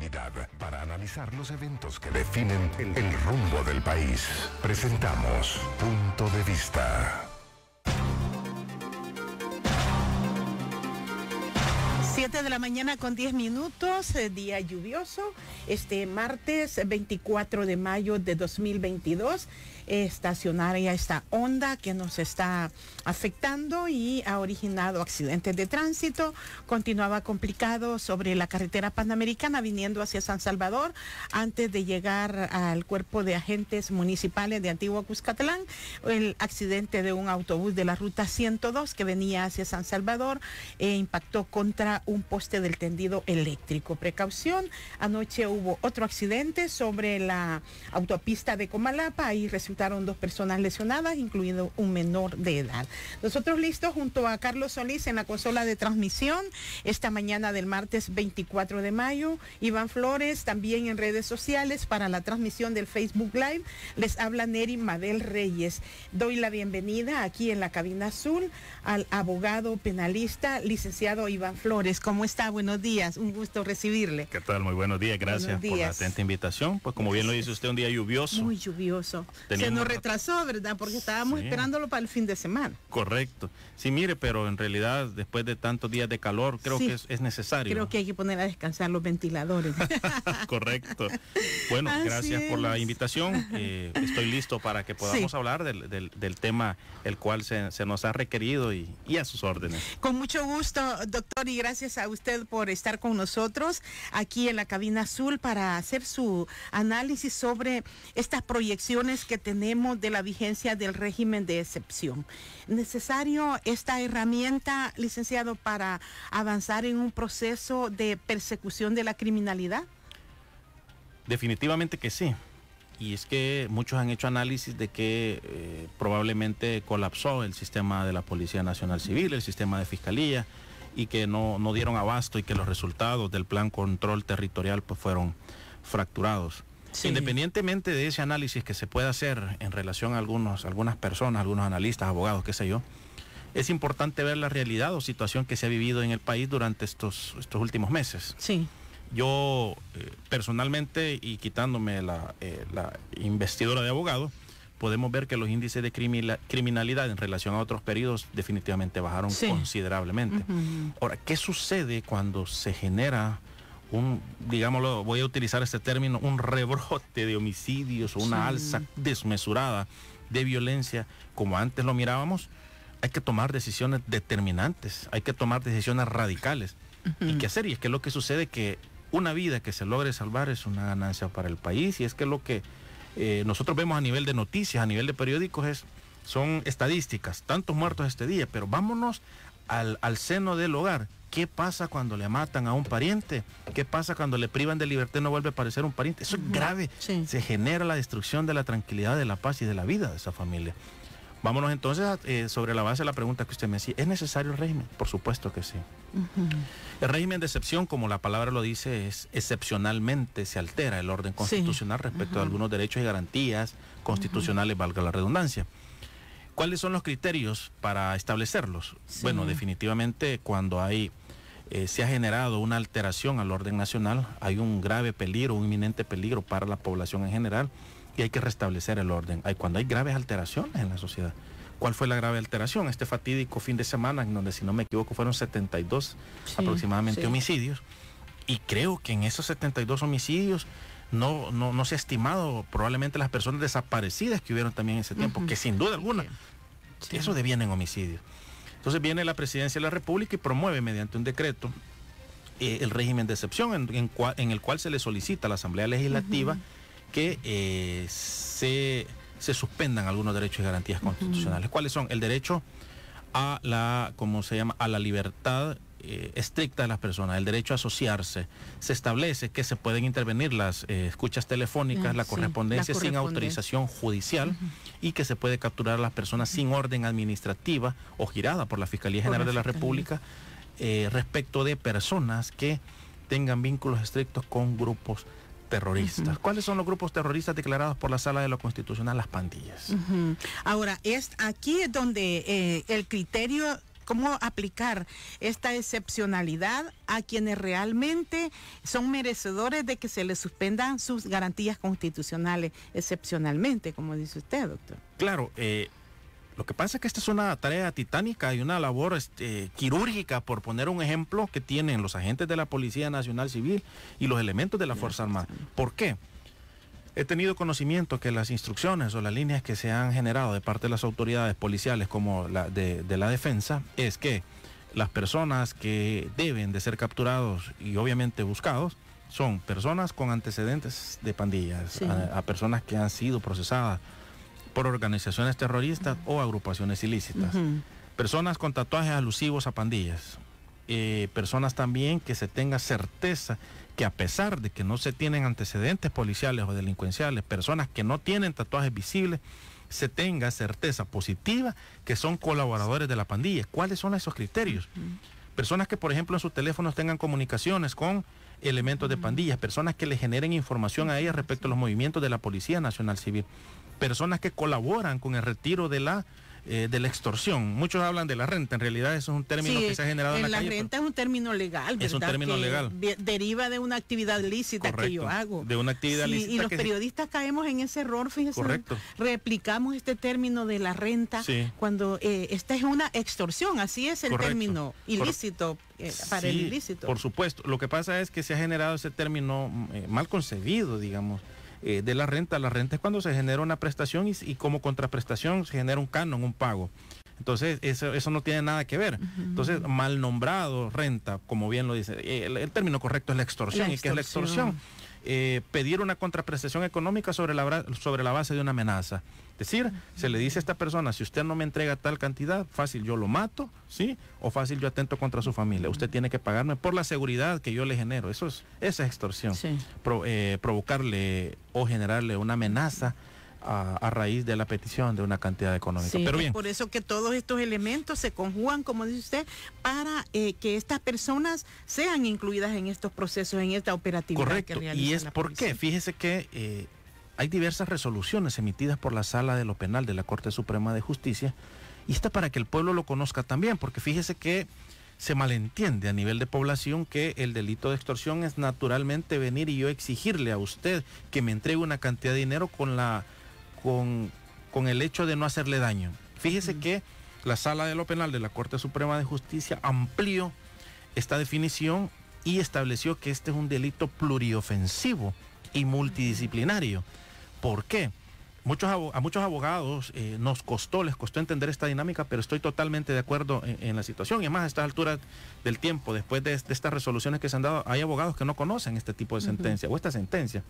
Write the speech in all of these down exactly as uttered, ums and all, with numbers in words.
Para analizar los eventos que definen el, el rumbo del país, presentamos Punto de Vista. siete de la mañana con diez minutos, eh, día lluvioso, este martes veinticuatro de mayo de dos mil veintidós. Estacionaria esta onda que nos está afectando y ha originado accidentes de tránsito. Continuaba complicado sobre la carretera panamericana viniendo hacia San Salvador antes de llegar al cuerpo de agentes municipales de Antigua Cuscatlán. El accidente de un autobús de la ruta ciento dos que venía hacia San Salvador e impactó contra un poste del tendido eléctrico. Precaución, anoche hubo otro accidente sobre la autopista de Comalapa, ahí resultaron dos personas lesionadas, incluido un menor de edad. Nosotros listos junto a Carlos Solís en la consola de transmisión esta mañana del martes veinticuatro de mayo. Iván Flores también en redes sociales para la transmisión del Facebook Live. Les habla Neri Mabel Reyes. Doy la bienvenida aquí en la cabina azul al abogado penalista, licenciado Iván Flores. ¿Cómo está? Buenos días, un gusto recibirle. ¿Qué tal? Muy buenos días, gracias buenos días. por la atenta invitación. Pues como bien lo dice usted, un día lluvioso. Muy lluvioso. Teníamos... Se nos retrasó, ¿verdad? Porque estábamos sí. esperándolo para el fin de semana. Correcto. Sí, mire, pero en realidad después de tantos días de calor creo sí. que es, es necesario. Creo que hay que poner a descansar los ventiladores. Correcto. Bueno, Así gracias es. por la invitación. Eh, estoy listo para que podamos sí. hablar del, del, del tema el cual se, se nos ha requerido y, y a sus órdenes. Con mucho gusto, doctor, y gracias a usted por estar con nosotros aquí en la cabina azul para hacer su análisis sobre estas proyecciones que tenemos de la vigencia del régimen de excepción. ¿Necesario esta herramienta, licenciado, para avanzar en un proceso de persecución de la criminalidad? Definitivamente que sí. Y es que muchos han hecho análisis de que eh, probablemente colapsó el sistema de la Policía Nacional Civil, el sistema de Fiscalía, y que no, no dieron abasto y que los resultados del plan control territorial pues fueron fracturados. Sí. Independientemente de ese análisis que se pueda hacer en relación a algunos, algunas personas, algunos analistas, abogados, qué sé yo, es importante ver la realidad o situación que se ha vivido en el país durante estos, estos últimos meses. Sí. Yo eh, personalmente, y quitándome la, eh, la investidura de abogado, podemos ver que los índices de criminalidad en relación a otros periodos definitivamente bajaron sí. considerablemente. Uh-huh. Ahora, ¿qué sucede cuando se genera un, digámoslo, voy a utilizar este término, un rebrote de homicidios o una sí. alza desmesurada de violencia, como antes lo mirábamos? Hay que tomar decisiones determinantes, hay que tomar decisiones radicales. Uh-huh. ¿Y qué hacer? Y es que lo que sucede es que una vida que se logre salvar es una ganancia para el país, y es que lo que eh, nosotros vemos a nivel de noticias, a nivel de periódicos, es, son estadísticas, tantos muertos este día, pero vámonos al, al seno del hogar. ¿Qué pasa cuando le matan a un pariente? ¿Qué pasa cuando le privan de libertad y no vuelve a aparecer un pariente? Eso es grave. Sí. Se genera la destrucción de la tranquilidad, de la paz y de la vida de esa familia. Vámonos entonces a, eh, sobre la base de la pregunta que usted me decía. ¿Es necesario el régimen? Por supuesto que sí. Uh-huh. El régimen de excepción, como la palabra lo dice, es excepcionalmente se altera el orden constitucional sí. respecto uh-huh. a algunos derechos y garantías constitucionales, uh-huh. valga la redundancia. ¿Cuáles son los criterios para establecerlos? Sí. Bueno, definitivamente cuando hay eh, se ha generado una alteración al orden nacional, hay un grave peligro, un inminente peligro para la población en general, y hay que restablecer el orden. Hay, cuando hay graves alteraciones en la sociedad. ¿Cuál fue la grave alteración? Este fatídico fin de semana, en donde, si no me equivoco, fueron setenta y dos sí, aproximadamente sí. homicidios. Y creo que en esos setenta y dos homicidios no, no, no se ha estimado probablemente las personas desaparecidas que hubieron también en ese tiempo, uh-huh. que sin duda alguna, sí. eso deviene en homicidios. Entonces viene la Presidencia de la República y promueve mediante un decreto eh, el régimen de excepción, en, en, cua, en el cual se le solicita a la Asamblea Legislativa uh-huh. que eh, se, se suspendan algunos derechos y garantías constitucionales. Uh-huh. ¿Cuáles son? El derecho a la, ¿cómo se llama? A la libertad eh, estricta de las personas, el derecho a asociarse. Se establece que se pueden intervenir las eh, escuchas telefónicas, uh, la, sí, correspondencia la correspondencia sin autorización judicial, uh-huh. y que se puede capturar a las personas uh-huh. sin orden administrativa o girada por la Fiscalía General de la República eh, respecto de personas que tengan vínculos estrictos con grupos terroristas. Uh-huh. ¿Cuáles son los grupos terroristas declarados por la Sala de lo Constitucional? Las pandillas. Uh-huh. Ahora, es aquí es donde eh, el criterio cómo aplicar esta excepcionalidad a quienes realmente son merecedores de que se les suspendan sus garantías constitucionales excepcionalmente, como dice usted, doctor. Claro, eh, lo que pasa es que esta es una tarea titánica y una labor este, quirúrgica, por poner un ejemplo, que tienen los agentes de la Policía Nacional Civil y los elementos de la Fuerza Armada. ¿Por qué? He tenido conocimiento que las instrucciones o las líneas que se han generado de parte de las autoridades policiales como la de, de la defensa es que las personas que deben de ser capturados y obviamente buscados son personas con antecedentes de pandillas, sí. a, a personas que han sido procesadas por organizaciones terroristas uh-huh. o agrupaciones ilícitas, uh-huh. personas con tatuajes alusivos a pandillas, eh, personas también que se tenga certeza que a pesar de que no se tienen antecedentes policiales o delincuenciales, personas que no tienen tatuajes visibles, se tenga certeza positiva que son colaboradores de la pandilla. ¿Cuáles son esos criterios? Uh-huh. Personas que, por ejemplo, en sus teléfonos tengan comunicaciones con elementos uh-huh. de pandillas, personas que le generen información a ellas respecto a los movimientos de la Policía Nacional Civil, personas que colaboran con el retiro de la Eh, de la extorsión. Muchos hablan de la renta, en realidad eso es un término sí, que se ha generado en la, la calle. La renta es un término legal, ¿verdad? Es un término que legal. Deriva de una actividad lícita. Correcto, que yo hago. De una actividad sí, lícita. Y los que periodistas se... caemos en ese error, fíjese. Correcto. Replicamos este término de la renta sí. cuando eh, esta es una extorsión, así es el Correcto. término ilícito. Eh, para sí, el ilícito. Por supuesto. Lo que pasa es que se ha generado ese término eh, mal concebido, digamos. Eh, de la renta. La renta es cuando se genera una prestación y, y como contraprestación se genera un canon, un pago. Entonces, eso, eso no tiene nada que ver. Uh-huh. Entonces, mal nombrado renta, como bien lo dice, el, el término correcto es la extorsión. La ¿Y qué es la extorsión? Eh, pedir una contraprestación económica sobre la, sobre la base de una amenaza. Es decir, uh-huh. se le dice a esta persona, si usted no me entrega tal cantidad, fácil yo lo mato, ¿sí? O fácil yo atento contra su familia. Uh-huh. Usted tiene que pagarme por la seguridad que yo le genero. Eso es, esa es extorsión. Sí. Pro, eh, provocarle o generarle una amenaza A, a raíz de la petición de una cantidad económica. Sí, pero bien. Es por eso que todos estos elementos se conjugan, como dice usted, para eh, que estas personas sean incluidas en estos procesos, en esta operatividad. Correcto. Que realiza ¿Y es la por policía? qué? Fíjese que eh, hay diversas resoluciones emitidas por la Sala de lo Penal de la Corte Suprema de Justicia, y está para que el pueblo lo conozca también, porque fíjese que se malentiende a nivel de población que el delito de extorsión es naturalmente venir y yo exigirle a usted que me entregue una cantidad de dinero con la Con, con el hecho de no hacerle daño. Fíjese uh-huh. que la Sala de lo Penal de la Corte Suprema de Justicia amplió esta definición y estableció que este es un delito pluriofensivo y multidisciplinario. ¿Por qué? Muchos, a muchos abogados eh, nos costó, les costó entender esta dinámica, pero estoy totalmente de acuerdo en, en la situación. Y además, a estas alturas del tiempo, después de, de estas resoluciones que se han dado, hay abogados que no conocen este tipo de sentencia uh-huh. o esta sentencia.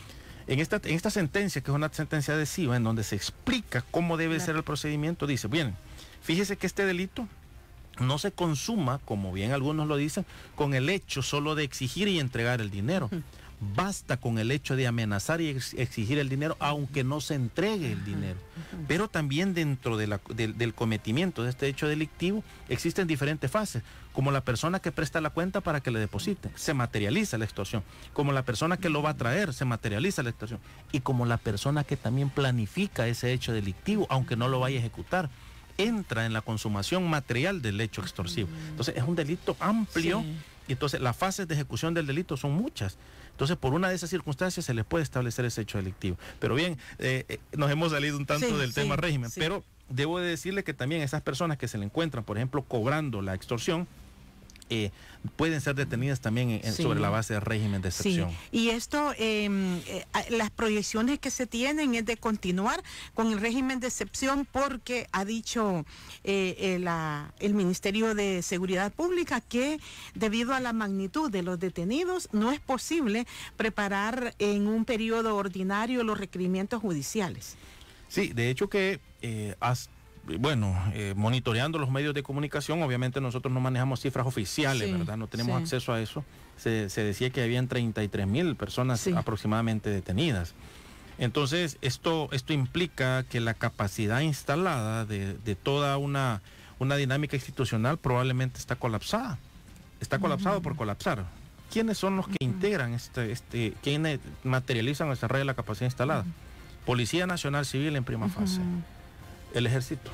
En esta, en esta sentencia, que es una sentencia adhesiva, en donde se explica cómo debe claro. ser el procedimiento, dice, bien, fíjese que este delito no se consuma, como bien algunos lo dicen, con el hecho solo de exigir y entregar el dinero. Uh-huh. Basta con el hecho de amenazar y ex- exigir el dinero, aunque no se entregue el dinero. Uh-huh. Pero también dentro de la, de, del cometimiento de este hecho delictivo existen diferentes fases, como la persona que presta la cuenta para que le deposite, se materializa la extorsión, como la persona que lo va a traer, se materializa la extorsión, y como la persona que también planifica ese hecho delictivo, aunque no lo vaya a ejecutar, entra en la consumación material del hecho extorsivo. Entonces es un delito amplio, sí. y entonces las fases de ejecución del delito son muchas. Entonces, por una de esas circunstancias se les puede establecer ese hecho delictivo. Pero bien, eh, eh, nos hemos salido un tanto sí, del sí, tema régimen, sí. pero debo de decirle que también esas personas que se le encuentran, por ejemplo, cobrando la extorsión, eh, pueden ser detenidas también en, sí. sobre la base del régimen de excepción. Sí. Y esto, eh, eh, las proyecciones que se tienen es de continuar con el régimen de excepción, porque ha dicho eh, eh, la, el Ministerio de Seguridad Pública que debido a la magnitud de los detenidos no es posible preparar en un periodo ordinario los requerimientos judiciales. Sí, de hecho que eh, hasta bueno, eh, monitoreando los medios de comunicación, obviamente nosotros no manejamos cifras oficiales, sí, ¿verdad? No tenemos sí. acceso a eso. Se, se decía que habían treinta y tres mil personas sí. aproximadamente detenidas. Entonces, esto, esto implica que la capacidad instalada de, de toda una, una dinámica institucional probablemente está colapsada. Está colapsado uh-huh. por colapsar. ¿Quiénes son los que uh-huh. integran, este, este, quienes materializan o desarrollan la capacidad instalada? Uh-huh. Policía Nacional Civil en prima uh-huh. fase. El Ejército,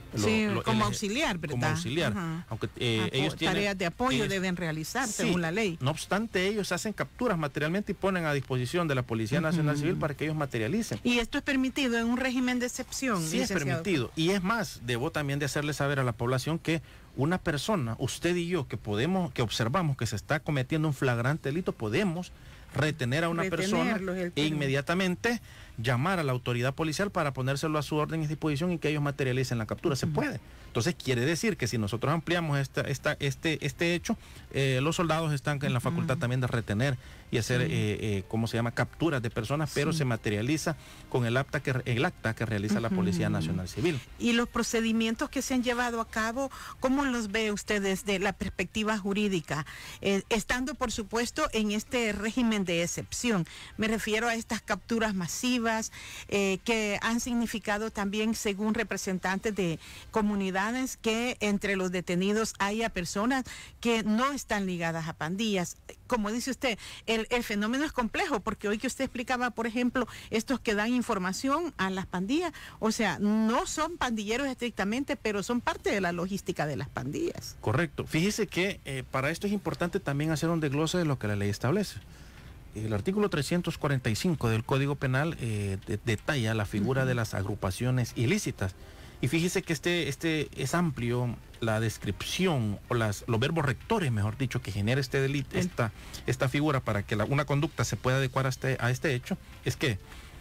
Lo, sí, lo, como el, auxiliar, ¿verdad? Como auxiliar. Ajá. Aunque eh, Apo ellos tienen... tareas de apoyo ellos, deben realizar sí, según la ley. No obstante, ellos hacen capturas materialmente y ponen a disposición de la Policía Nacional uh-huh. Civil para que ellos materialicen. ¿Y esto es permitido en un régimen de excepción? Sí, es permitido. Y es más, debo también de hacerle saber a la población que una persona, usted y yo, que podemos, que observamos que se está cometiendo un flagrante delito, podemos retener a una persona e inmediatamente llamar a la autoridad policial para ponérselo a su orden y disposición y que ellos materialicen la captura. Se puede. Entonces quiere decir que si nosotros ampliamos esta, esta, este, este hecho, eh, los soldados están en la facultad uh-huh. también de retener y hacer, sí. eh, eh, ¿cómo se llama?, capturas de personas, pero sí. se materializa con el acta que, el acta que realiza uh-huh. la Policía Nacional Civil. Y los procedimientos que se han llevado a cabo, ¿cómo los ve usted desde la perspectiva jurídica? Eh, estando, por supuesto, en este régimen de excepción. Me refiero a estas capturas masivas eh, que han significado también, según representantes de comunidades, que entre los detenidos haya personas que no están ligadas a pandillas. Como dice usted, el, el fenómeno es complejo, porque hoy que usted explicaba, por ejemplo, estos que dan información a las pandillas, o sea, no son pandilleros estrictamente, pero son parte de la logística de las pandillas. Correcto. Fíjese que eh, para esto es importante también hacer un desglose de lo que la ley establece. El artículo trescientos cuarenta y cinco del Código Penal eh, de, detalla la figura uh-huh. de las agrupaciones ilícitas. Y fíjese que este, este es amplio la descripción o las, los verbos rectores, mejor dicho, que genera este delito, esta, esta figura para que la, una conducta se pueda adecuar a este, a este hecho, es que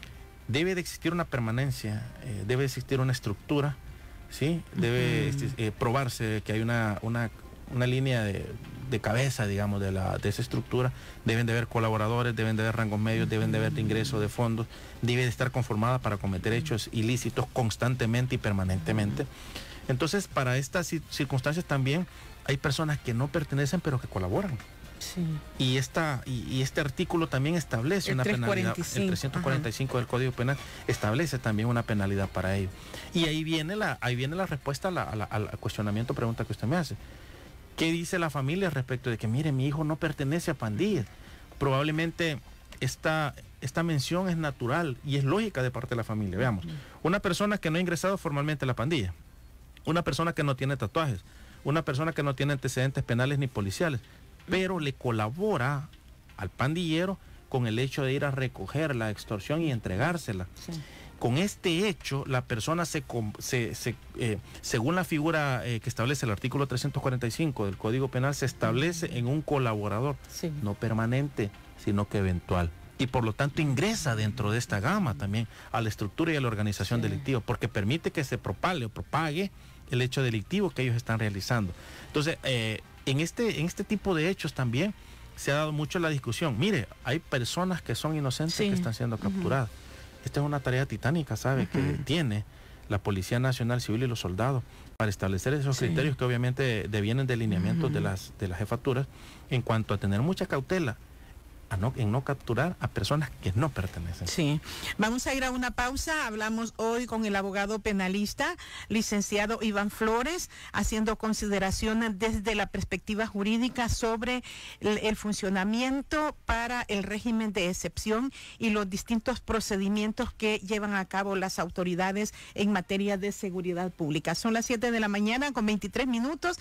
debe de existir una permanencia, eh, debe existir una estructura, ¿sí? Debe uh-huh. eh, probarse que hay una, una, una línea de, de cabeza, digamos, de, la, de esa estructura. Deben de haber colaboradores, deben de haber rangos medios, uh-huh. deben de haber de ingreso de fondos, debe de estar conformada para cometer hechos ilícitos constantemente y permanentemente. Entonces, para estas circunstancias también hay personas que no pertenecen pero que colaboran. Sí. Y, esta, y, y este artículo también establece el una penalidad. El trescientos cuarenta y cinco Ajá. del Código Penal establece también una penalidad para ello. Y ahí viene la, ahí viene la respuesta a la, a la, al cuestionamiento, pregunta que usted me hace. ¿Qué dice la familia respecto de que, mire, mi hijo no pertenece a pandillas? Probablemente esta, esta mención es natural y es lógica de parte de la familia. Veamos, una persona que no ha ingresado formalmente a la pandilla, una persona que no tiene tatuajes, una persona que no tiene antecedentes penales ni policiales, pero le colabora al pandillero con el hecho de ir a recoger la extorsión y entregársela. Sí. Con este hecho, la persona se, se, se eh, según la figura eh, que establece el artículo trescientos cuarenta y cinco del Código Penal, se establece en un colaborador, sí. no permanente, sino que eventual. Y por lo tanto ingresa dentro de esta gama también a la estructura y a la organización sí. delictiva, porque permite que se propague o propague el hecho delictivo que ellos están realizando. Entonces, eh, en, este, en este tipo de hechos también se ha dado mucho la discusión. Mire, hay personas que son inocentes sí. que están siendo capturadas. Uh-huh. Esta es una tarea titánica, ¿sabe? Uh-huh. Que tiene la Policía Nacional Civil y los soldados para establecer esos sí. criterios que obviamente devienen de lineamientos uh-huh. de las de las jefaturas en cuanto a tener mucha cautela a no, en no capturar a personas que no pertenecen. Sí. Vamos a ir a una pausa. Hablamos hoy con el abogado penalista, licenciado Iván Flores, haciendo consideraciones desde la perspectiva jurídica sobre el, el funcionamiento para el régimen de excepción y los distintos procedimientos que llevan a cabo las autoridades en materia de seguridad pública. Son las siete de la mañana con veintitrés minutos.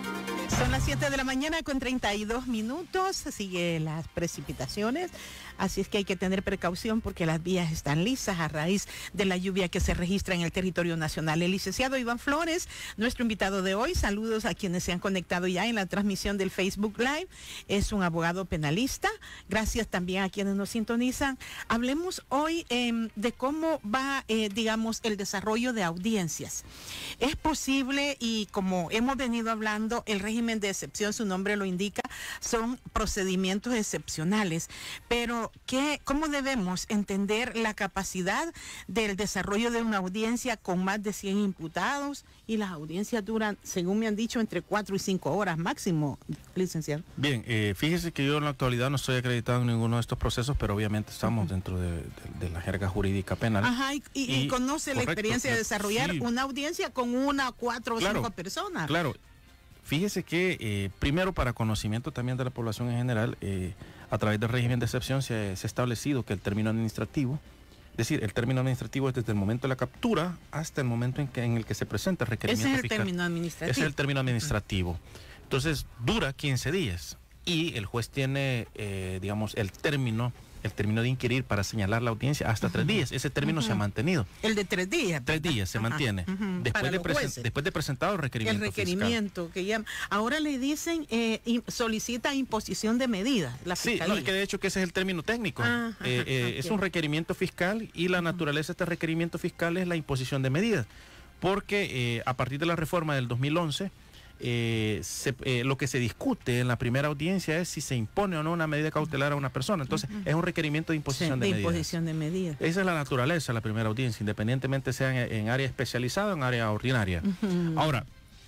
Son las siete de la mañana con treinta y dos minutos, sigue las precipitaciones, así es que hay que tener precaución porque las vías están lisas a raíz de la lluvia que se registra en el territorio nacional. El licenciado Iván Flores, nuestro invitado de hoy, saludos a quienes se han conectado ya en la transmisión del Facebook Live, es un abogado penalista, gracias también a quienes nos sintonizan. Hablemos hoy eh, de cómo va, eh, digamos, el desarrollo de audiencias. Es posible, y como hemos venido hablando, el régimen de excepción, su nombre lo indica, son procedimientos excepcionales. Pero, ¿qué, ¿cómo debemos entender la capacidad del desarrollo de una audiencia con más de cien imputados? Y las audiencias duran, según me han dicho, entre cuatro y cinco horas máximo, licenciado. Bien, eh, fíjese que yo en la actualidad no estoy acreditado en ninguno de estos procesos, pero obviamente estamos uh-huh. dentro de, de, de la jerga jurídica penal. Ajá, y, y, y, y conoce correcto, la experiencia de desarrollar sí. una audiencia con una, cuatro o claro, cinco personas. Claro. Fíjese que eh, primero, para conocimiento también de la población en general, eh, a través del régimen de excepción se, se ha establecido que el término administrativo Es decir, el término administrativo es desde el momento de la captura hasta el momento en, que, en el que se presenta el requerimiento fiscal. Ese es el fiscal. término administrativo. Ese es el término administrativo. Uh-huh. Entonces, dura quince días y el juez tiene, eh, digamos, el término, el término de inquirir para señalar la audiencia hasta uh-huh. tres días. Ese término uh-huh. se ha mantenido. El de tres días. Tres días se uh-huh. mantiene. Uh-huh. Después, de presen- después de presentado el requerimiento El requerimiento fiscal. Que llama. Ahora le dicen, eh, in, solicita imposición de medidas. La sí, no, es que de hecho que ese es el término técnico. Uh-huh. eh, eh, okay. Es un requerimiento fiscal y la uh-huh. naturaleza de este requerimiento fiscal es la imposición de medidas. Porque eh, a partir de la reforma del dos mil once, Eh, se, eh, lo que se discute en la primera audiencia es si se impone o no una medida cautelar a una persona. Entonces, uh-huh. es un requerimiento de imposición sí, de, de medidas. imposición de medidas. Esa es la naturaleza de la primera audiencia, independientemente sea en, en área especializada o en área ordinaria. Uh-huh. Ahora,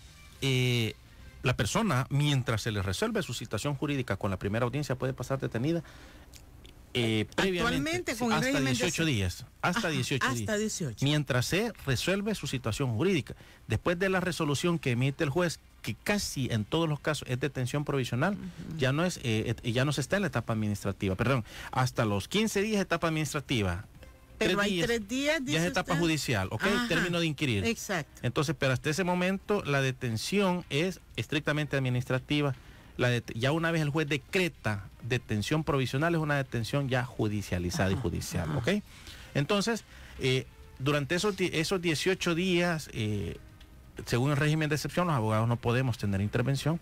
eh, la persona, mientras se le resuelve su situación jurídica con la primera audiencia, puede pasar detenida Eh, previamente con hasta el dieciocho de... días, hasta Ajá, dieciocho hasta días, dieciocho. Mientras se resuelve su situación jurídica. Después de la resolución que emite el juez, que casi en todos los casos es detención provisional, uh-huh. ya no es, eh, ya no se está en la etapa administrativa, perdón, hasta los quince días etapa administrativa. Pero tres hay días, tres días, dice ya es etapa usted. Judicial, ¿ok? Ajá, término de inquirir. Exacto. Entonces, pero hasta ese momento la detención es estrictamente administrativa. La det- ya una vez el juez decreta detención provisional, es una detención ya judicializada ajá, y judicial, ajá. ¿ok? Entonces, eh, durante esos, esos dieciocho días, eh, según el régimen de excepción, los abogados no podemos tener intervención.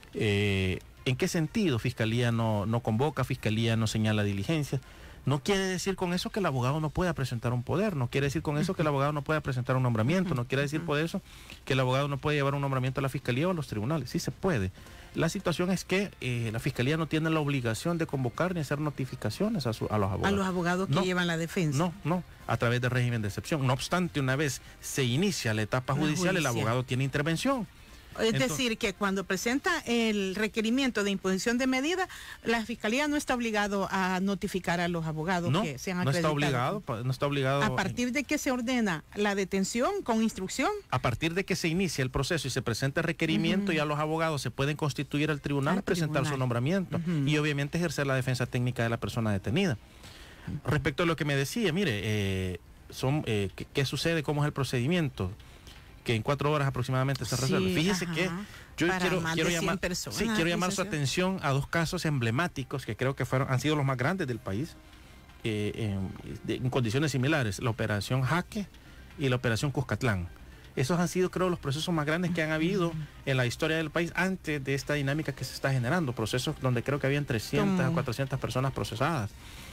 Eh, ¿En qué sentido? Fiscalía no, no convoca, Fiscalía no señala diligencias. No quiere decir con eso que el abogado no pueda presentar un poder, no quiere decir con eso que el abogado no pueda presentar un nombramiento, no quiere decir por eso que el abogado no puede llevar un nombramiento a la Fiscalía o a los tribunales. Sí se puede. La situación es que eh, la Fiscalía no tiene la obligación de convocar ni hacer notificaciones a, su, a los abogados. A los abogados que no, llevan la defensa. No, no, a través del régimen de excepción. No obstante, una vez se inicia la etapa la judicial, judicial, el abogado tiene intervención. Es Entonces, decir, que cuando presenta el requerimiento de imposición de medida, la Fiscalía no está obligado a notificar a los abogados no, que sean no acreditados. Está obligado, no está obligado. A partir de que se ordena la detención con instrucción. A partir de que se inicia el proceso y se presenta el requerimiento, uh-huh. ya los abogados se pueden constituir al tribunal, al presentar tribunal. su nombramiento uh-huh. y obviamente ejercer la defensa técnica de la persona detenida. Uh-huh. Respecto a lo que me decía, mire, eh, son, eh, ¿qué, ¿qué sucede? ¿Cómo es el procedimiento? Que en cuatro horas aproximadamente se resuelve. Sí, Fíjese ajá. que yo Para quiero, más quiero de cien llamar, personas, sí, quiero llamar su atención a dos casos emblemáticos que creo que fueron, han sido los más grandes del país, eh, en, de, en condiciones similares, la operación Jaque y la operación Cuscatlán. Esos han sido, creo, los procesos más grandes que han habido en la historia del país antes de esta dinámica que se está generando, procesos donde creo que habían trescientas a cuatrocientas personas procesadas.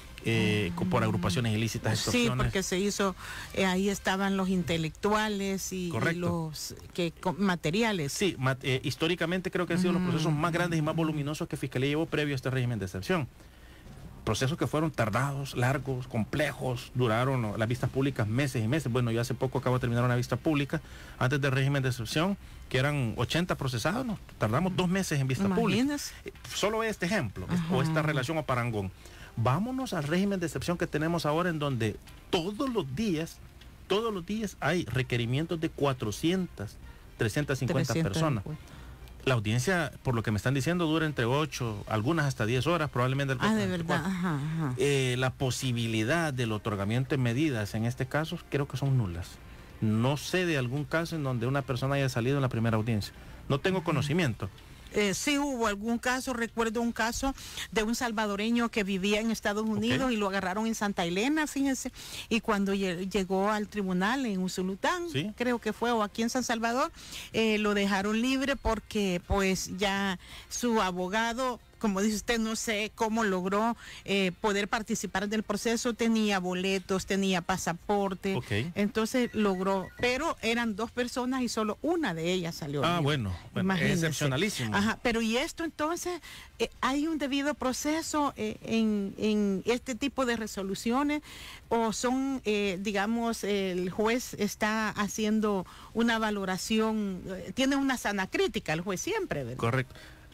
Eh, por agrupaciones ilícitas, extorsiones. Sí, porque se hizo, eh, ahí estaban los intelectuales y, y los que, con, materiales. Sí, mat, eh, históricamente creo que han sido mm. los procesos más grandes y más voluminosos que Fiscalía llevó previo a este régimen de excepción. Procesos que fueron tardados, largos, complejos, duraron ¿no? las vistas públicas meses y meses. Bueno, yo hace poco acabo de terminar una vista pública antes del régimen de excepción, que eran ochenta procesados, ¿no? Tardamos dos meses en vista pública. Eh, solo este ejemplo, ajá. o esta relación o parangón. Vámonos al régimen de excepción que tenemos ahora, en donde todos los días, todos los días hay requerimientos de cuatrocientas, trescientas cincuenta personas. La audiencia, por lo que me están diciendo, dura entre ocho, algunas hasta diez horas, probablemente. Ah, de verdad. Ajá, ajá. Eh, la posibilidad del otorgamiento de medidas en este caso creo que son nulas. No sé de algún caso en donde una persona haya salido en la primera audiencia. No tengo ajá. conocimiento. Eh, sí hubo algún caso, recuerdo un caso de un salvadoreño que vivía en Estados Unidos okay. y lo agarraron en Santa Elena, fíjense, y cuando llegó al tribunal en Usulután, ¿sí? creo que fue, o aquí en San Salvador, eh, lo dejaron libre porque pues ya su abogado, como dice usted, no sé cómo logró eh, poder participar del proceso, tenía boletos, tenía pasaporte, okay. entonces logró, pero eran dos personas y solo una de ellas salió. Ah, bueno, bueno es excepcionalísimo. Ajá, pero y esto entonces, eh, ¿hay un debido proceso eh, en, en este tipo de resoluciones o son, eh, digamos, el juez está haciendo una valoración, eh, tiene una sana crítica el juez siempre, ¿verdad? Correcto.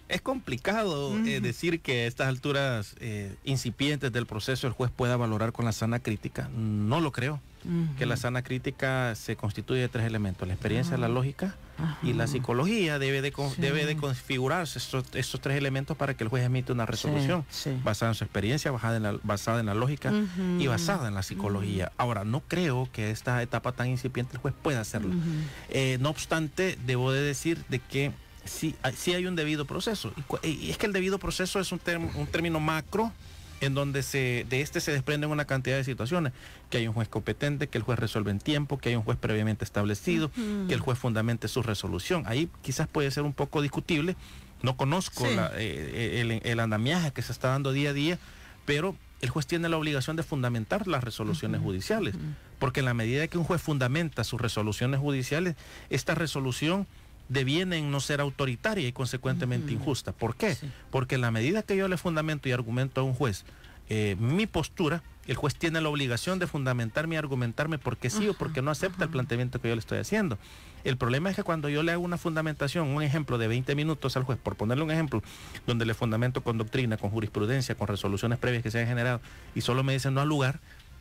Es complicado uh-huh. eh, decir que a estas alturas eh, incipientes del proceso el juez pueda valorar con la sana crítica. No lo creo. Uh-huh. Que la sana crítica se constituye de tres elementos: la experiencia, uh-huh. la lógica uh-huh. y la psicología. Debe de, sí. debe de configurarse estos, estos tres elementos para que el juez emita una resolución sí, sí. basada en su experiencia, basada en la, basada en la lógica uh-huh. y basada en la psicología. Uh-huh. Ahora, no creo que esta etapa tan incipiente el juez pueda hacerlo. Uh-huh. Eh, no obstante, debo de decir de que sí, sí hay un debido proceso. Y, y es que el debido proceso es un, term, un término macro en donde se, de este se desprenden una cantidad de situaciones, que hay un juez competente, que el juez resuelve en tiempo, que hay un juez previamente establecido, uh-huh. que el juez fundamente su resolución. Ahí quizás puede ser un poco discutible, no conozco sí. la, eh, el, el andamiaje que se está dando día a día, pero el juez tiene la obligación de fundamentar las resoluciones uh-huh. judiciales, uh-huh. porque en la medida que un juez fundamenta sus resoluciones judiciales, esta resolución deviene en no ser autoritaria y consecuentemente uh-huh. injusta. ¿Por qué? Sí. Porque en la medida que yo le fundamento y argumento a un juez eh, mi postura, el juez tiene la obligación de fundamentarme y argumentarme porque sí uh-huh. o porque no acepta uh-huh. el planteamiento que yo le estoy haciendo. El problema es que cuando yo le hago una fundamentación, un ejemplo de veinte minutos al juez, por ponerle un ejemplo, donde le fundamento con doctrina, con jurisprudencia, con resoluciones previas que se han generado, y solo me dicen no al lugar,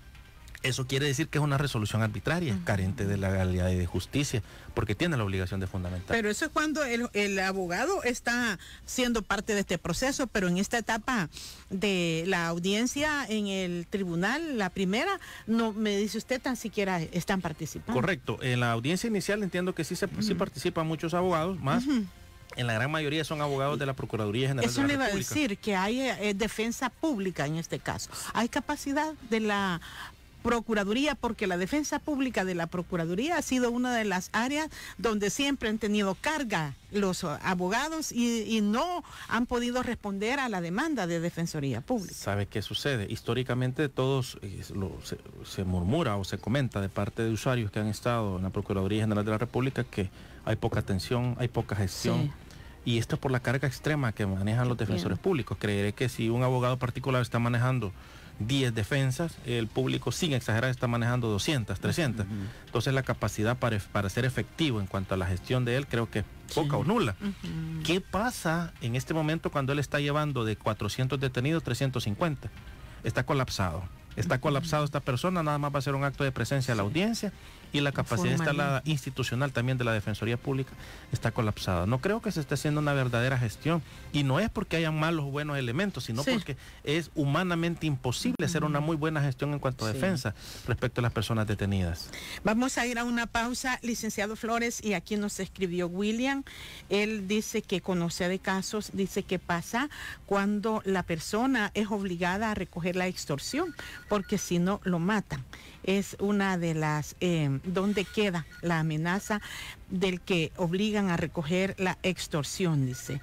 eso quiere decir que es una resolución arbitraria, uh-huh. carente de legalidad y de justicia, porque tiene la obligación de fundamentar. Pero eso es cuando el, el abogado está siendo parte de este proceso, pero en esta etapa de la audiencia en el tribunal, la primera, no me dice usted, tan siquiera están participando. Correcto. En la audiencia inicial entiendo que sí, se, uh-huh. sí participan muchos abogados, más... Uh-huh. En la gran mayoría son abogados de la Procuraduría General Eso de la le iba República. a decir, que hay eh, defensa pública en este caso. ¿Hay capacidad de la Procuraduría? Porque la defensa pública de la Procuraduría ha sido una de las áreas donde siempre han tenido carga los abogados y, y no han podido responder a la demanda de Defensoría Pública. ¿Sabe qué sucede? Históricamente todos eh, lo, se, se murmura o se comenta de parte de usuarios que han estado en la Procuraduría General de la República que hay poca atención, hay poca gestión. Sí. Y esto es por la carga extrema que manejan los defensores Bien. públicos. Creeré que si un abogado particular está manejando diez defensas, el público sin exagerar está manejando doscientas, trescientas. Uh-huh. Entonces la capacidad para, para ser efectivo en cuanto a la gestión de él creo que es poca sí. o nula. Uh-huh. ¿Qué pasa en este momento cuando él está llevando de cuatrocientos detenidos trescientos cincuenta? Está colapsado. Está uh-huh. colapsado esta persona, nada más va a ser un acto de presencia a la audiencia y la capacidad instalada institucional también de la Defensoría Pública está colapsada. No creo que se esté haciendo una verdadera gestión y no es porque hayan malos o buenos elementos, sino sí. porque es humanamente imposible uh-huh. hacer una muy buena gestión en cuanto a sí. defensa respecto a las personas detenidas. Vamos a ir a una pausa, licenciado Flores, y aquí nos escribió William. Él dice que conoce de casos, dice que pasa cuando la persona es obligada a recoger la extorsión, porque si no lo matan. Es una de las, eh, donde queda la amenaza del que obligan a recoger la extorsión, dice.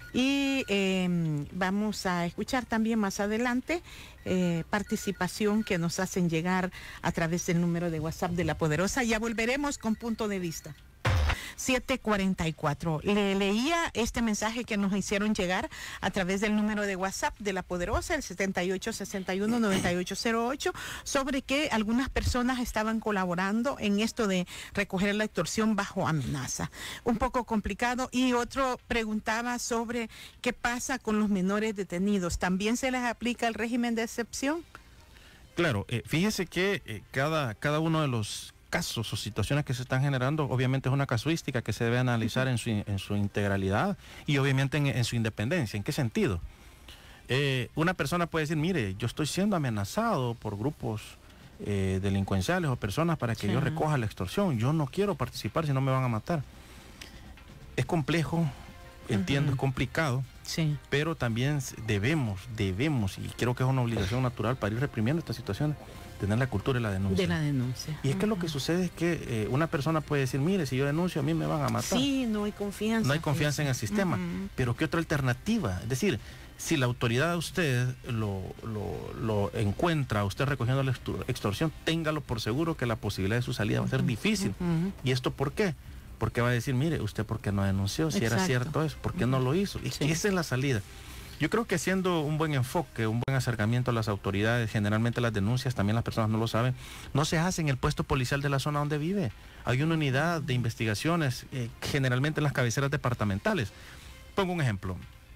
Y eh, vamos a escuchar también más adelante eh, participación que nos hacen llegar a través del número de WhatsApp de La Poderosa. Ya volveremos con Punto de Vista. siete cuarenta y cuatro. Le leía este mensaje que nos hicieron llegar a través del número de WhatsApp de La Poderosa, el setenta y ocho sesenta y uno noventa y ocho cero ocho, sobre que algunas personas estaban colaborando en esto de recoger la extorsión bajo amenaza. Un poco complicado. Y otro preguntaba sobre qué pasa con los menores detenidos. ¿También se les aplica el régimen de excepción? Claro, eh, fíjese que eh, cada, cada uno de los casos o situaciones que se están generando, obviamente es una casuística que se debe analizar en su, en su integralidad y obviamente en, en su independencia. ¿En qué sentido? Eh, una persona puede decir, mire, yo estoy siendo amenazado por grupos eh, delincuenciales o personas para que sí. yo recoja la extorsión. Yo no quiero participar si no me van a matar. Es complejo, entiendo, uh-huh. es complicado, sí. pero también debemos, debemos, y creo que es una obligación natural para ir reprimiendo estas situaciones, tener la cultura de la denuncia. De la denuncia. Y es uh-huh. que lo que sucede es que eh, una persona puede decir, mire, si yo denuncio a mí me van a matar. Sí, no hay confianza. No hay confianza en el sistema. Uh-huh. Pero ¿qué otra alternativa? Es decir, si la autoridad a usted lo, lo, lo encuentra, a usted recogiendo la extorsión, téngalo por seguro que la posibilidad de su salida va a ser uh-huh. difícil. Uh-huh. ¿Y esto por qué? Porque va a decir, mire, usted por qué no denunció, si Exacto. era cierto eso, ¿por qué uh-huh. no lo hizo? Y sí. esa es la salida. Yo creo que haciendo un buen enfoque, un buen acercamiento a las autoridades, generalmente las denuncias, también las personas no lo saben, no se hace en el puesto policial de la zona donde vive. Hay una unidad de investigaciones, eh, generalmente en las cabeceras departamentales. Pongo un ejemplo.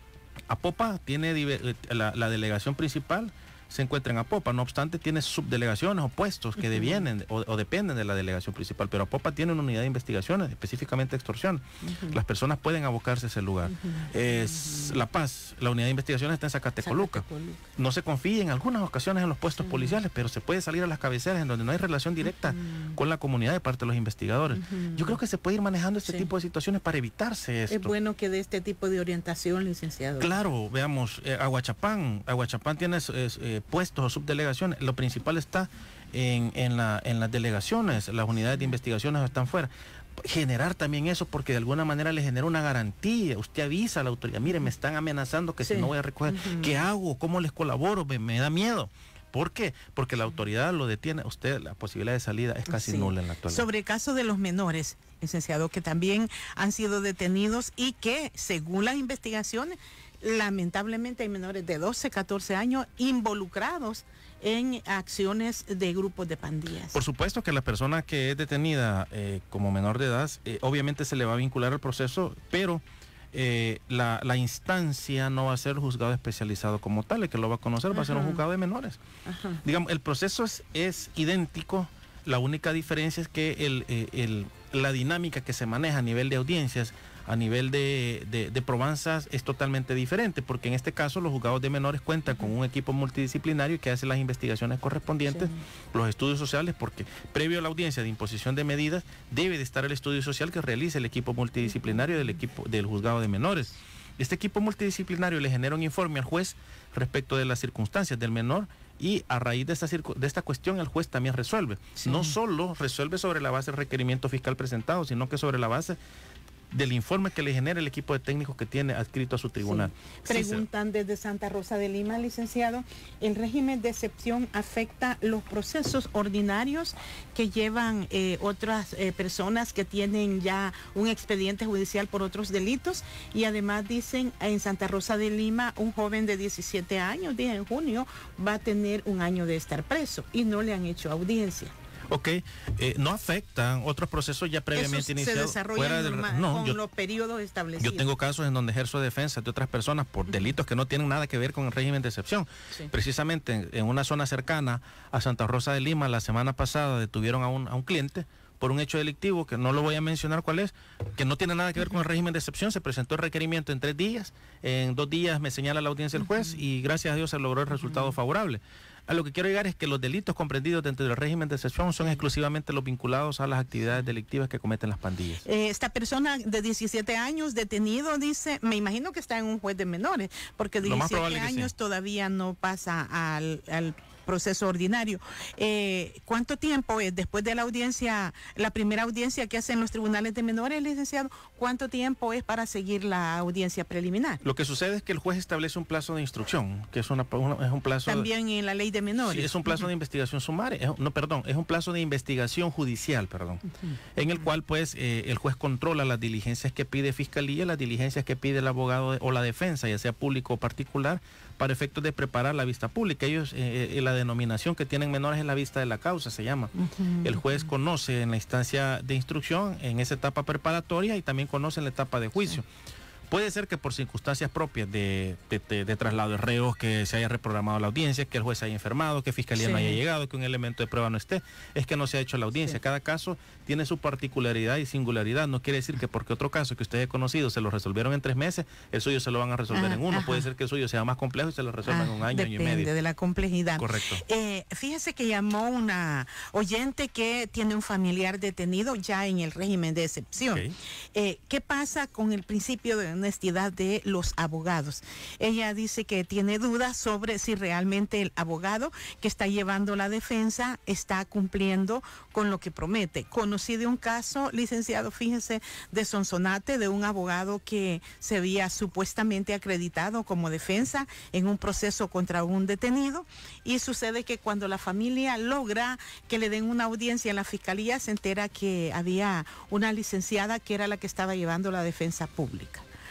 Apopa tiene la, la delegación principal, se encuentra en Apopa, no obstante tiene subdelegaciones o puestos que devienen o, o dependen de la delegación principal, pero Apopa tiene una unidad de investigaciones, específicamente extorsión. Uh-huh. Las personas pueden abocarse a ese lugar. Uh-huh. Es La Paz, la unidad de investigaciones está en Zacatecoluca. Zacatecoluca. No se confía en algunas ocasiones en los puestos uh-huh. policiales, pero se puede salir a las cabeceras en donde no hay relación directa uh-huh. con la comunidad de parte de los investigadores. Uh-huh. Yo creo que se puede ir manejando este sí. tipo de situaciones para evitarse esto. Es bueno que dé este tipo de orientación, licenciado. Claro, veamos, eh, Aguachapán, Aguachapán tiene es, eh, puestos o subdelegaciones, lo principal está en, en, la, en las delegaciones, las unidades de investigaciones están fuera. Generar también eso porque de alguna manera le genera una garantía. Usted avisa a la autoridad, mire, me están amenazando que sí. si no voy a recoger, uh-huh. ¿qué hago? ¿Cómo les colaboro? Me, me da miedo. ¿Por qué? Porque la autoridad lo detiene. Usted, la posibilidad de salida es casi sí. nula en la actualidad. Sobre el caso de los menores, licenciado, que también han sido detenidos y que, según las investigaciones, lamentablemente hay menores de doce, catorce años involucrados en acciones de grupos de pandillas. Por supuesto que la persona que es detenida eh, como menor de edad, eh, obviamente se le va a vincular al proceso, pero eh, la, la instancia no va a ser el juzgado especializado como tal, el que lo va a conocer Ajá. va a ser un juzgado de menores. Ajá. Digamos, el proceso es, es idéntico, la única diferencia es que el, eh, el, la dinámica que se maneja a nivel de audiencias, a nivel de, de, de probanzas es totalmente diferente, porque en este caso los juzgados de menores cuentan con un equipo multidisciplinario que hace las investigaciones correspondientes, sí. los estudios sociales, porque previo a la audiencia de imposición de medidas debe de estar el estudio social que realice el equipo multidisciplinario del equipo del juzgado de menores. Este equipo multidisciplinario le genera un informe al juez respecto de las circunstancias del menor y a raíz de esta, de esta cuestión el juez también resuelve. Sí. No solo resuelve sobre la base del requerimiento fiscal presentado, sino que sobre la base del informe que le genera el equipo de técnicos que tiene adscrito a su tribunal. Sí. Preguntan sí, desde Santa Rosa de Lima, licenciado, ¿el régimen de excepción afecta los procesos ordinarios que llevan eh, otras eh, personas que tienen ya un expediente judicial por otros delitos? Y además dicen, en Santa Rosa de Lima, un joven de diecisiete años, día en junio, va a tener un año de estar preso y no le han hecho audiencia. Ok, eh, no afectan otros procesos ya previamente iniciados. Se desarrollan del, normal, no, con yo, los periodos establecidos. Yo tengo casos en donde ejerzo defensa de otras personas por uh-huh. delitos que no tienen nada que ver con el régimen de excepción. Sí. Precisamente en, en una zona cercana a Santa Rosa de Lima, la semana pasada detuvieron a un, a un cliente por un hecho delictivo, que no lo voy a mencionar cuál es, que no tiene nada que ver con el régimen de excepción. Se presentó el requerimiento en tres días, en dos días me señala la audiencia del juez uh-huh. y gracias a Dios se logró el resultado uh-huh. favorable. A lo que quiero llegar es que los delitos comprendidos dentro del régimen de excepción son exclusivamente los vinculados a las actividades delictivas que cometen las pandillas. Eh, esta persona de diecisiete años detenido, dice, me imagino que está en un juez de menores, porque diecisiete años sí. todavía no pasa al, al proceso ordinario. Eh, ¿Cuánto tiempo es después de la audiencia, la primera audiencia que hacen los tribunales de menores, licenciado? ¿Cuánto tiempo es para seguir la audiencia preliminar? Lo que sucede es que el juez establece un plazo de instrucción, que es, una, una, es un plazo... También de, en la ley de menores. Sí, es un plazo uh-huh. de investigación sumaria, es, no, perdón, es un plazo de investigación judicial, perdón, uh-huh. en el cual pues eh, el juez controla las diligencias que pide fiscalía, las diligencias que pide el abogado de, o la defensa, ya sea público o particular, para efectos de preparar la vista pública. Ellos, eh, eh, la denominación que tienen menores es la vista de la causa, se llama. Uh-huh. El juez conoce en la instancia de instrucción, en esa etapa preparatoria, y también conoce en la etapa de juicio. Sí. Puede ser que por circunstancias propias de, de, de, de traslado de reos, que se haya reprogramado la audiencia, que el juez haya enfermado, que fiscalía sí. no haya llegado, que un elemento de prueba no esté, es que no se ha hecho la audiencia. Sí. Cada caso tiene su particularidad y singularidad. No quiere decir que porque otro caso que usted haya conocido se lo resolvieron en tres meses, el suyo se lo van a resolver ah, en uno. Ajá. Puede ser que el suyo sea más complejo y se lo resuelvan ah, en un año, año y medio. Depende de la complejidad. Correcto. Eh, fíjese que llamó una oyente que tiene un familiar detenido ya en el régimen de excepción. Okay. Eh, ¿Qué pasa con el principio de honestidad de los abogados? Ella dice que tiene dudas sobre si realmente el abogado que está llevando la defensa está cumpliendo con lo que promete. Conocí de un caso, licenciado, fíjese, de Sonsonate, de un abogado que se había supuestamente acreditado como defensa en un proceso contra un detenido, y sucede que cuando la familia logra que le den una audiencia en la fiscalía, se entera que había una licenciada que era la que estaba llevando la defensa pública.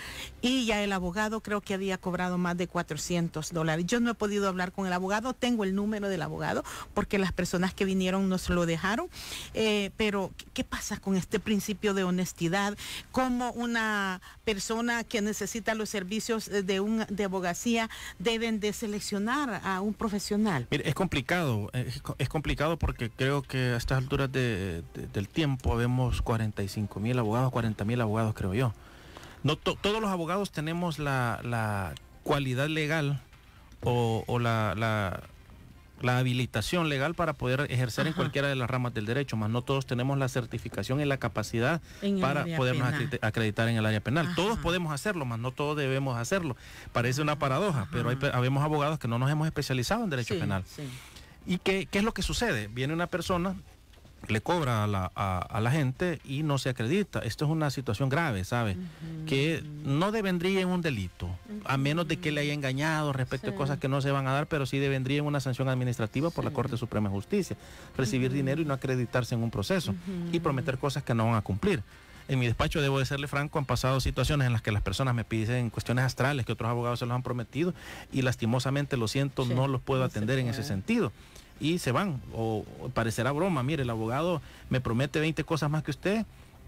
y ya el abogado creo que había cobrado más de cuatrocientos dólares. Yo no he podido hablar con el abogado, tengo el número del abogado porque las personas que vinieron nos lo dejaron, eh, pero ¿qué pasa con este principio de honestidad? ¿Cómo una persona que necesita los servicios de, un, de abogacía deben de seleccionar a un profesional? Mire, es complicado, es, es complicado porque creo que a estas alturas de, de, del tiempo vemos cuarenta y cinco mil abogados, cuarenta mil abogados creo yo. No to, todos los abogados tenemos la, la cualidad legal o, o la, la, la habilitación legal para poder ejercer Ajá. en cualquiera de las ramas del derecho, más no todos tenemos la certificación y la capacidad para podernos penal. acreditar en el área penal. Ajá. Todos podemos hacerlo, más no todos debemos hacerlo. Parece una paradoja, Ajá. pero hay, habemos abogados que no nos hemos especializado en derecho sí, penal. Sí. ¿Y qué, qué es lo que sucede? Viene una persona, le cobra a la, a, a la gente y no se acredita. Esto es una situación grave, ¿sabe? Uh-huh. Que no devendría en un delito, uh-huh. a menos de que le haya engañado respecto sí. a cosas que no se van a dar, pero sí devendría en una sanción administrativa por sí. la Corte Suprema de Justicia. Recibir uh-huh. dinero y no acreditarse en un proceso uh-huh. y prometer cosas que no van a cumplir. En mi despacho, debo de serle franco, han pasado situaciones en las que las personas me piden cuestiones astrales que otros abogados se los han prometido y lastimosamente, lo siento, sí. no los puedo atender en ese sentido. Y se van, o, o parecerá broma, mire, el abogado me promete veinte cosas más que usted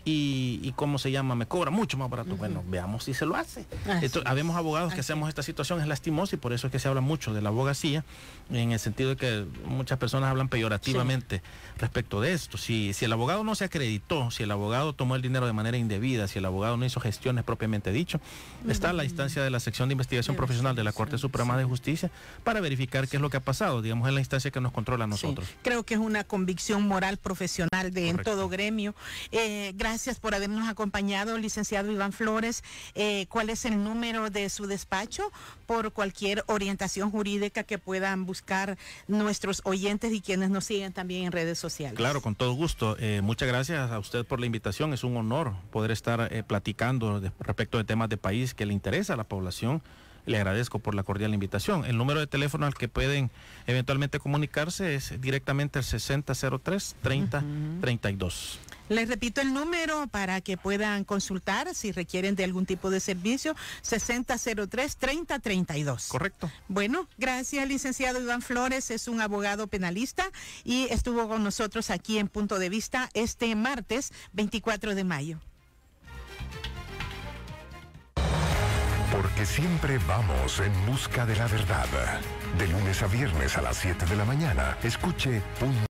y, y ¿cómo se llama? Me cobra mucho más barato. Uh-huh. Bueno, veamos si se lo hace. Esto, habemos abogados que Así. hacemos esta situación, es lastimosa y por eso es que se habla mucho de la abogacía, en el sentido de que muchas personas hablan peyorativamente sí. respecto de esto. Si, si el abogado no se acreditó, si el abogado tomó el dinero de manera indebida, si el abogado no hizo gestiones propiamente dicho, uh-huh. está la instancia de la sección de investigación sí, profesional de la Corte sí, Suprema sí. de Justicia para verificar qué es lo que ha pasado, digamos, en la instancia que nos controla a nosotros. Sí. Creo que es una convicción moral profesional de en todo gremio. Eh, gracias por habernos acompañado, licenciado Iván Flores. Eh, ¿Cuál es el número de su despacho por cualquier orientación jurídica que puedan buscar nuestros oyentes y quienes nos siguen también en redes sociales? Claro, con todo gusto. Eh, muchas gracias a usted por la invitación. Es un honor poder estar eh, platicando de, respecto de temas de país que le interesa a la población. Le agradezco por la cordial invitación. El número de teléfono al que pueden eventualmente comunicarse es directamente el sesenta cero tres, treinta, treinta y dos. Les repito el número para que puedan consultar si requieren de algún tipo de servicio, sesenta cero tres, treinta, treinta y dos. Correcto. Bueno, gracias, licenciado Iván Flores, es un abogado penalista y estuvo con nosotros aquí en Punto de Vista este martes veinticuatro de mayo. Porque siempre vamos en busca de la verdad. De lunes a viernes a las siete de la mañana, escuche Punto